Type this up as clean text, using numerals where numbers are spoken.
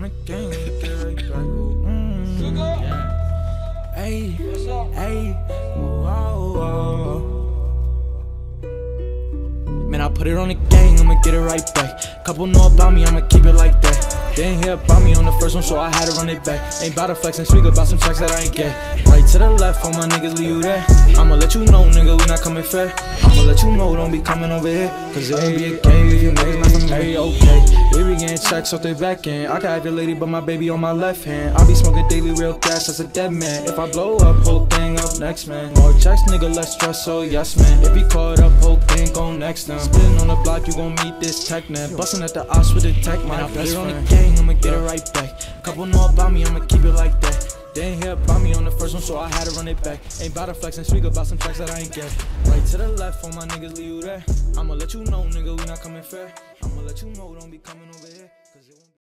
the gang, get right back. Hey, hey, whoa. Man, I put it on the gang, I'ma get it right back. Couple know about me, I'ma keep it like that. They ain't hear about me on the first one, so I had to run it back. Ain't bout to flex and speak about some checks that I ain't get. Right to the left, all my niggas leave you there. I'ma let you know, nigga, we not coming fair. I'ma let you know, don't be coming over here, cause it won't be a game if you niggas not from me. Okay, we be getting checks off the back end. I can have your lady, but my baby on my left hand. I be smoking daily real gas, that's a dead man. If I blow up, whole thing up next, man. More checks, nigga, less stress, so yes, man. If he caught up, whole thing go next, then spitting on the block, you gon' meet this tech, man. Bustin' at the ops with the tech, my best friend. I'ma get it right back. Couple know about me, I'ma keep it like that. They ain't hear about me on the first one, so I had to run it back. Ain't bout to flex and speak about some checks that I ain't get. Right to the left, all my niggas leave you there. I'ma let you know, nigga, we not coming fair. I'ma let you know, don't be coming over here.